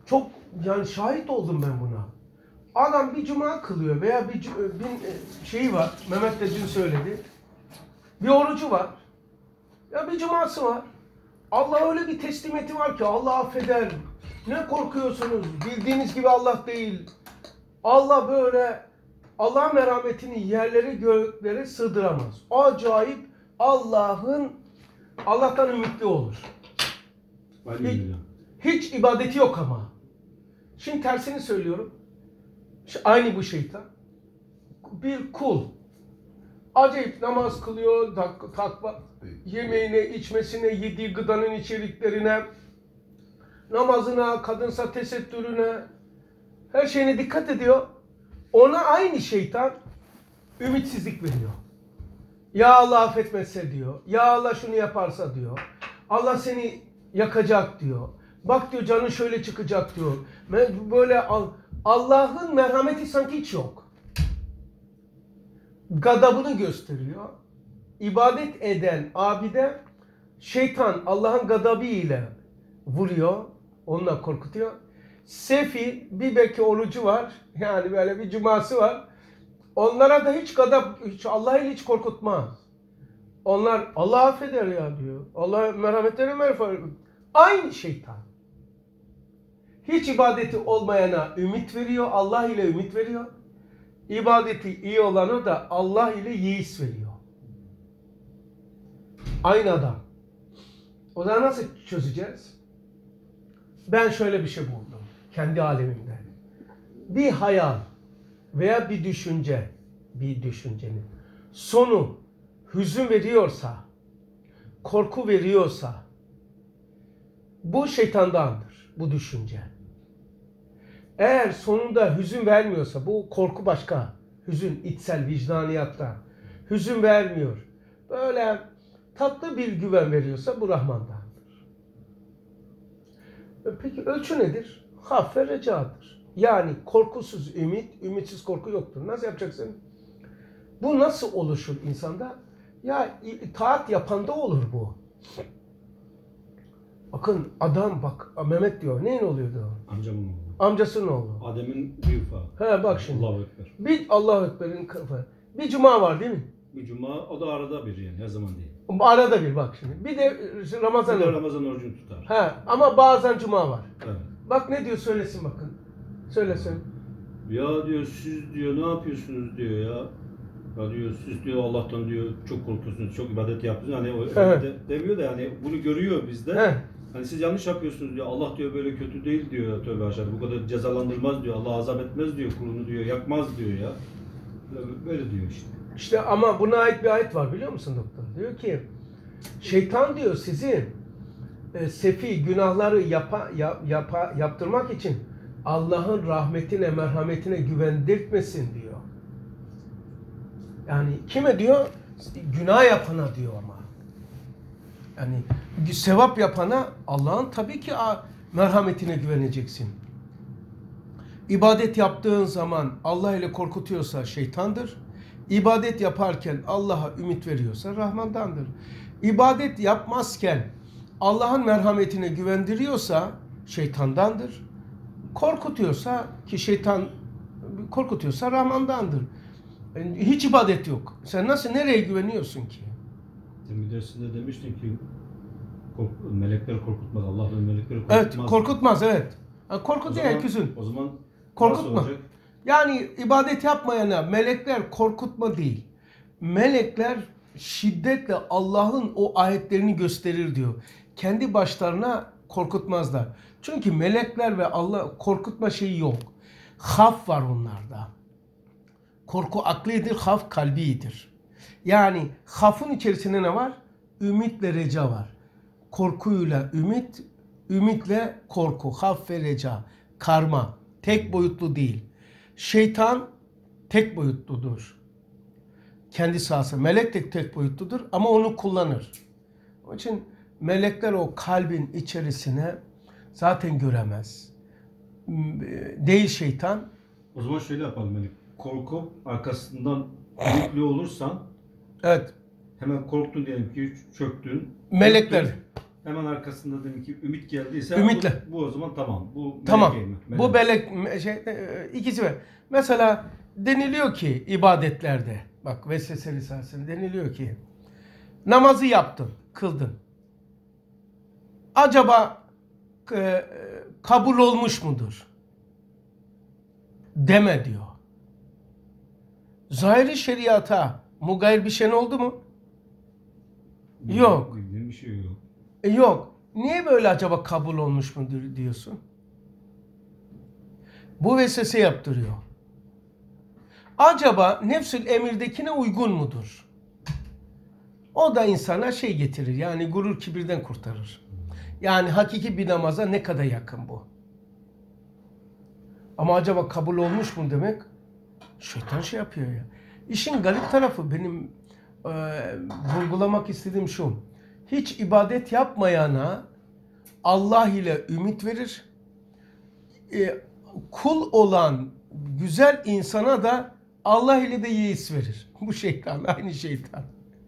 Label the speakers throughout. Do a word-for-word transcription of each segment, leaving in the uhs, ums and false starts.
Speaker 1: çok yani şahit oldum ben buna. Adam bir cuma kılıyor veya bir, bir şeyi var. Mehmet de dün söyledi. Bir orucu var. Ya bir cuması var. Allah öyle bir teslimiyeti var ki Allah affeder. Ne korkuyorsunuz? Bildiğiniz gibi Allah değil. Allah böyle Allah merhametini yerlere göklere sığdıramaz. Acayip Allah'ın Allah'tan ümitli olur. Hiç, hiç ibadeti yok ama. Şimdi tersini söylüyorum. Aynı bu şeytan. Bir kul. Acayip namaz kılıyor, tak, takva, yemeğine, içmesine, yediği gıdanın içeriklerine, namazına, kadınsa tesettürüne, her şeyine dikkat ediyor. Ona aynı şeytan ümitsizlik veriyor. Ya Allah affetmezse diyor, ya Allah şunu yaparsa diyor, Allah seni yakacak diyor. Bak diyor canın şöyle çıkacak diyor. Böyle Allah'ın merhameti sanki hiç yok. Gadabını gösteriyor. İbadet eden abide şeytan Allah'ın gadabı ile vuruyor. Onunla korkutuyor. Sefi bir belki orucu var. Yani böyle bir cuması var. Onlara da hiç gadab, hiç Allah'ı hiç korkutmaz. Onlar Allah affeder ya diyor. Allah merhametlerine merhamet. Aynı şeytan. Hiç ibadeti olmayana ümit veriyor. Allah ile ümit veriyor. İbadeti iyi olana da Allah ile yeis veriyor. Aynı adam. O zaman nasıl çözeceğiz? Ben şöyle bir şey buldum. Kendi alemimde. Bir hayal veya bir düşünce, bir düşüncenin sonu hüzün veriyorsa, korku veriyorsa, bu şeytandandır, bu düşünce. Eğer sonunda hüzün vermiyorsa, bu korku başka, hüzün içsel vicdaniyatta, hüzün vermiyor, böyle tatlı bir güven veriyorsa bu Rahman'dandır. Peki ölçü nedir? Haf ve recadır. Yani korkusuz ümit, ümitsiz korku yoktur. Nasıl yapacaksın? Bu nasıl oluşur insanda? Ya itaat yapanda olur bu. Bakın adam bak Mehmet diyor. Neyin oluyordu?
Speaker 2: Amcamın oğlu.
Speaker 1: Amcasının oğlu.
Speaker 2: Adem'in büyük ufağı.
Speaker 1: He bak şimdi.
Speaker 2: Allahu Ekber.
Speaker 1: Bir Allahu Ekber'in kafa. Bir cuma var değil mi?
Speaker 2: Bir cuma o da arada bir yani her zaman değil.
Speaker 1: Arada bir bak şimdi. Bir de Ramazan.
Speaker 2: Bir de Ramazan orucunu tutar.
Speaker 1: He ama bazen cuma var.
Speaker 2: Evet.
Speaker 1: Bak ne diyor söylesin bakın. Söylesin.
Speaker 2: Ya diyor siz diyor ne yapıyorsunuz diyor ya. Ya diyor siz diyor Allah'tan diyor çok korkuyorsunuz, çok ibadet yaptınız. Hani o
Speaker 1: Evet.
Speaker 2: de, demiyor da yani bunu görüyor bizde.
Speaker 1: He.
Speaker 2: Hani siz yanlış yapıyorsunuz diyor. Allah diyor böyle kötü değil diyor tövbe aşağıda. Bu kadar cezalandırmaz diyor. Allah azap etmez diyor kulunu diyor. Yakmaz diyor ya. Böyle diyor işte.
Speaker 1: İşte ama buna ait bir ayet var biliyor musun doktor? Diyor ki şeytan diyor sizi e, sefi günahları yapa, yap, yapa, yaptırmak için Allah'ın rahmetine, merhametine güvendirtmesin diyor. Yani kime diyor? Günah yapana diyor ama. Yani sevap yapana Allah'ın tabii ki merhametine güveneceksin. İbadet yaptığın zaman Allah ile korkutuyorsa şeytandır. İbadet yaparken Allah'a ümit veriyorsa Rahman'dandır. İbadet yapmazken Allah'ın merhametine güvendiriyorsa şeytandandır. Korkutuyorsa ki şeytan korkutuyorsa Rahman'dandır. Yani hiç ibadet yok. Sen nasıl nereye güveniyorsun ki?
Speaker 2: Demin dersinde demiştin ki kork melekler korkutmaz. Allah da melekleri korkutmaz.
Speaker 1: Evet, korkutmaz evet. Yani korkutuyor herkesin.
Speaker 2: O zaman
Speaker 1: korkutma. Yani ibadet yapmayana melekler korkutma değil. Melekler şiddetle Allah'ın o ayetlerini gösterir diyor. Kendi başlarına korkutmazlar. Çünkü melekler ve Allah korkutma şeyi yok. Haf var onlarda. Korku aklidir, haf kalbidir. Yani hafın içerisinde ne var? Ümitle reca var. Korkuyla ümit, ümitle korku, haf ve reca, karma. Tek boyutlu değil. Şeytan tek boyutludur. Kendi sahası. Melek de tek boyutludur ama onu kullanır. Onun için melekler o kalbin içerisine zaten göremez. Değil şeytan.
Speaker 2: O zaman şöyle yapalım Melek. Korku arkasından yüklü olursan
Speaker 1: evet.
Speaker 2: Hemen korktun diyelim ki çöktün.
Speaker 1: Melekler.
Speaker 2: Çöktün. hemen arkasında demek ki ümit geldiyse
Speaker 1: Ümitle.
Speaker 2: bu, bu o zaman tamam. Bu
Speaker 1: Tamam.
Speaker 2: melek mi? Melek.
Speaker 1: Bu belek me- şey, e, ikisi var. Mesela deniliyor ki ibadetlerde, bak Vesvese Risalesi'nde deniliyor ki namazı yaptın, kıldın. Acaba e, kabul olmuş mudur? Deme diyor. Zahiri şeriata mugayir bir şey oldu mu? Yok.
Speaker 2: Bildiğim bir şey yok.
Speaker 1: E, yok. Niye böyle acaba kabul olmuş mudur diyorsun? Bu vesvese yaptırıyor. Acaba nefsül emirdekine uygun mudur? O da insana şey getirir. Yani gurur kibirden kurtarır. Yani hakiki bir namaza ne kadar yakın bu? Ama acaba kabul olmuş mu demek? Şeytan şey yapıyor ya. İşin garip tarafı benim e, vurgulamak istediğim şu. Hiç ibadet yapmayana Allah ile ümit verir. E, kul olan güzel insana da Allah ile de yeis verir. Bu şeytan, aynı şeytan.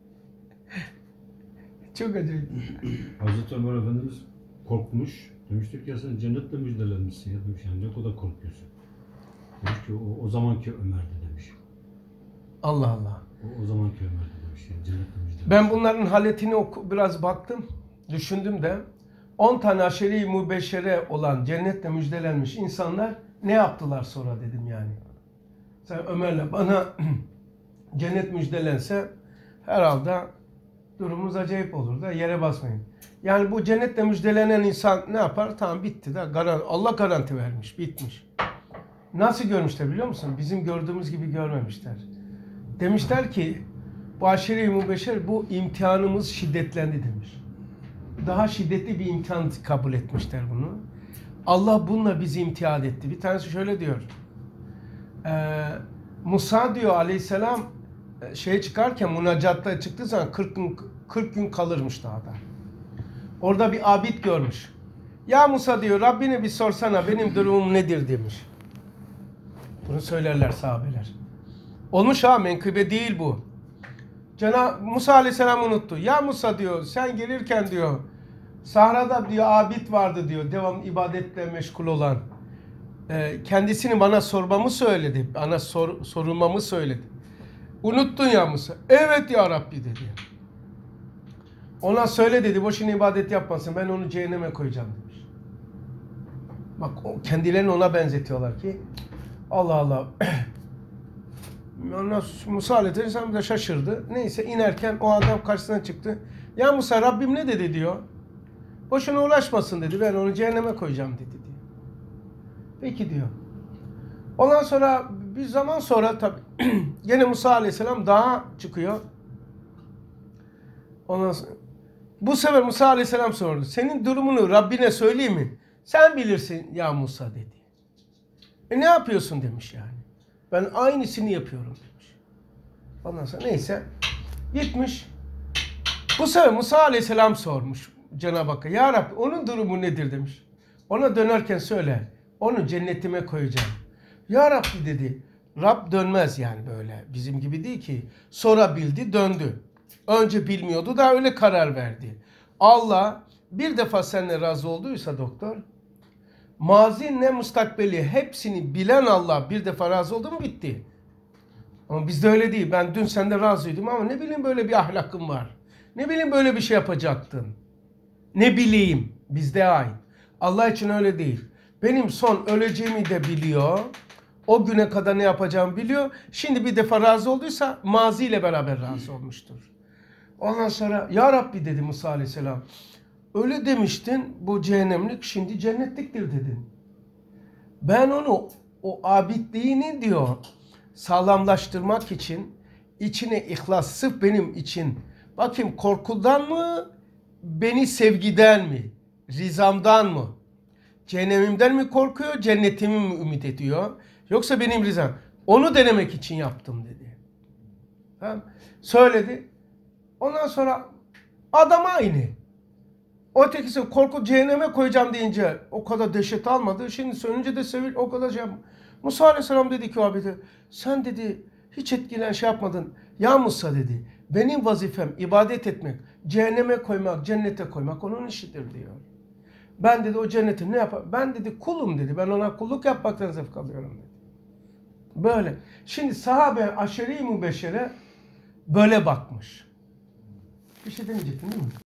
Speaker 1: Çok acayip.
Speaker 2: Hazreti Ömer Efendimiz korkmuş. Demiştir ki ya sen cennetle müjdelenmişsin ya demiş. Yani ne kadar korkuyorsun. Demiş ki o, o zamanki Ömer'di demiş.
Speaker 1: Allah Allah.
Speaker 2: O, o zamanki Ömer'di demiş. Yani cennetle müjdelenmiş.
Speaker 1: Ben bunların haletini oku, biraz baktım, düşündüm de on tane aşere-i mübeşşere olan cennetle müjdelenmiş insanlar ne yaptılar sonra dedim yani. Sen Ömer'le bana cennet müjdelense herhalde durumumuz acayip olur da yere basmayın. Yani bu cennetle müjdelenen insan ne yapar? Tamam bitti de garan Allah garanti vermiş, bitmiş. Nasıl görmüşler biliyor musun? Bizim gördüğümüz gibi görmemişler. Demişler ki bu aşire-i mübeşşer bu imtihanımız şiddetlendi demiş. Daha şiddetli bir imtihan kabul etmişler bunu. Allah bununla bizi imtihan etti. Bir tanesi şöyle diyor. Ee, Musa diyor aleyhisselam şeye çıkarken münacatta çıktığı zaman kırk gün, kırk gün kalırmış dağda. Orada bir abid görmüş. Ya Musa diyor Rabbine bir sorsana benim durumum nedir demiş. Bunu söylerler sahabeler. Olmuş ha menkıbe değil bu. Cenab Musa aleyhisselam unuttu. Ya Musa diyor sen gelirken diyor sahrada diyor abid vardı diyor devam ibadetle meşgul olan. Ee, kendisini bana sormamı söyledi. Bana sor, sorulmamı söyledi. Unuttun ya Musa. Evet ya Rabbi dedi. Ona söyle dedi boşuna ibadet yapmasın ben onu cehenneme koyacağım demiş. Bak o, kendilerini ona benzetiyorlar ki Allah Allah. Ondan Musa aleyhisselam da şaşırdı. Neyse inerken o adam karşısına çıktı. Ya Musa Rabbim ne dedi diyor. Boşuna uğraşmasın dedi. Ben onu cehenneme koyacağım dedi diyor. Peki diyor. Ondan sonra bir zaman sonra tabii gene Musa aleyhisselam dağa çıkıyor. Ondan sonra, bu sefer Musa aleyhisselam sordu. Senin durumunu Rabbine söyleyeyim mi? Sen bilirsin ya Musa dedi. E ne yapıyorsun demiş yani. Ben aynısını yapıyorum demiş. Ondan sonra neyse gitmiş. Bu sefer Musa aleyhisselam sormuş Cenab-ı Hakk'a. Ya Rabbi onun durumu nedir demiş. Ona dönerken söyle. Onu cennetime koyacağım. Ya Rabbi dedi. Rab dönmez yani böyle. Bizim gibi değil ki. Sonra bildi döndü. Önce bilmiyordu da öyle karar verdi. Allah bir defa seninle razı olduysa doktor. Mazi ne mustakbeli hepsini bilen Allah bir defa razı oldu mu bitti. Ama bizde öyle değil. Ben dün sende razıydım ama ne bileyim böyle bir ahlakım var. Ne bileyim böyle bir şey yapacaktın. Ne bileyim bizde ait. Allah için öyle değil. Benim son öleceğimi de biliyor. O güne kadar ne yapacağımı biliyor. Şimdi bir defa razı olduysa maziyle beraber razı olmuştur. Ondan sonra ya Rabbi dedi Musa aleyhisselam. Öyle demiştin bu cehennemlik şimdi cennetliktir dedin. Ben onu o abidliğini diyor sağlamlaştırmak için içine ihlas sırf benim için bakayım korkudan mı beni sevgiden mi rizamdan mı cehennemimden mi korkuyor cennetimi mi ümit ediyor yoksa benim rızam onu denemek için yaptım dedi. Tamam. Söyledi. Ondan sonra adam aynı. O ötekisi korku cehenneme koyacağım deyince o kadar dehşet almadı. Şimdi sönünce de sevil o kadar şey yapmadı. Musa aleyhisselam dedi ki o abi de sen dedi hiç etkilen şey yapmadın. Ya Musa dedi Benim vazifem ibadet etmek, cehenneme koymak, cennete koymak onun işidir diyor. Ben dedi o cenneti ne yapar? Ben dedi kulum dedi. Ben ona kulluk yapmaktan zevk alıyorum dedi. Böyle. Şimdi sahabe aşeri-i mübeşşere böyle bakmış. Bir şey demeyecektin değil mi?